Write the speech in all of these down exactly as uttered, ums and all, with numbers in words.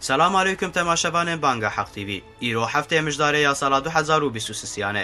سلام علیکم تماشاوان بانگا حق تیوی. ایرو هفته مجداره یا سال دو هزار و بیست و سه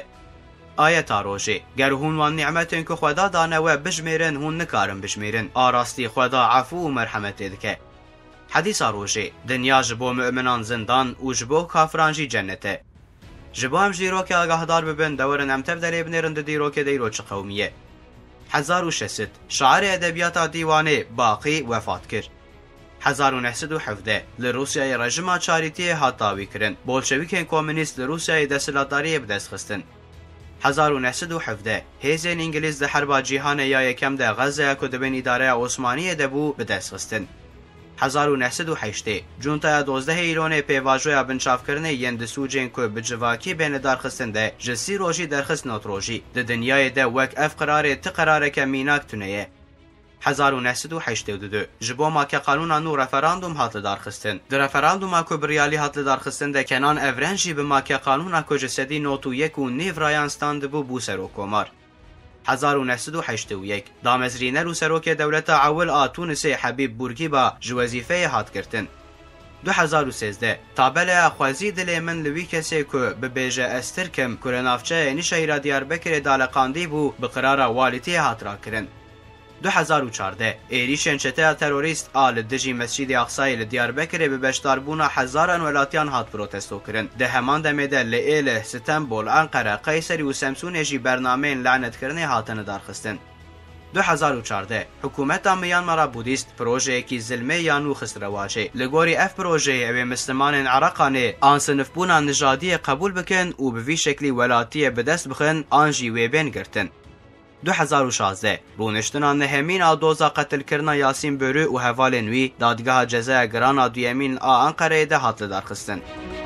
آیت روزی گر هون و نعمتین که خدا دانه و بجمیرن هون نکارن بجمیرن آراستی خدا عفو و مرحمت دکه. حدیث روزی دنیا جبو مؤمنان زندان و جبو کافران جی جنته. جبو هم جیرو که آگاهدار ببن دورن امتف دلی بنرند دیرو که دیرو چه قومیه. هزار و شست شعر ادبیات دیوانه باقی وفات کرد. هزار و نهصد و هفده لروسیای رژیم چاریتی هاتاوی کرن بولشویکین کمونیست لروسیای دستلاتاری بدست خستن. هزار و نهصد و هفده هیزن انگلیس ده حرب جیهان یا یکم ده غزه کدبن اداره عثمانی دبو بدست خستن. هزار و نهصد و هشت جونتا دوزده ایران پیواژویا بنشاف کرنه یند سوجین کو بجواکی بین دارخستن ده جسی روجی درخست نوت روجی ده دنیای ده وک اف قرار ت قرار که میناک تونیه. هزار و نهصد و هشتاد و دو جبو ما که قانون نو رفراندوم هات دارخستن در رفراندوم کو بریالی هات دارخستن ده کنان افرنجی به ما که قانون کو جسدی نوتو یک و نیو رایانستان دبو بوسر و کومار. هزار و نهصد و هشتاد و یک دامزرینه رو سروک دولت عول آتونس حبیب بورگیبا جوازیفه هات کرتن. دو هزار و سیزده تابل اخوازی دل من لوی کسی که به بیجه استرکم کرنافچه نیشه دیار بکر دالقاندی بو بقرار والیتی هات را کرن. دو هزار و چهارده ایریشن چته تروریست آل دجی مسجد اقصای لدیاربکر به بشداربونا هزاران ولاتیان هات پروتستو کرن ده همان دمیده لیل استنبول انقره قیصری و سمسون جی برنامه لعنت کرنه هاتن دارخستن. دو هزار و چهارده حکومت میانمار بودیست پروژه کی ظلمه یانو خسرواشه لگوری اف پروژه او مسلمان عراقانه آن صنفبونا نژادی قبول بکن و به وی شکلی ولاتی به دست بخن آنجی ویبن گرتن. دو هزار و شانزده رونشتنا نهمین آ دوزا قتل کرنا یاسین برو و حوال نوی دادگاه جزای گران دویمین آ انقره ده هات لدارخستن.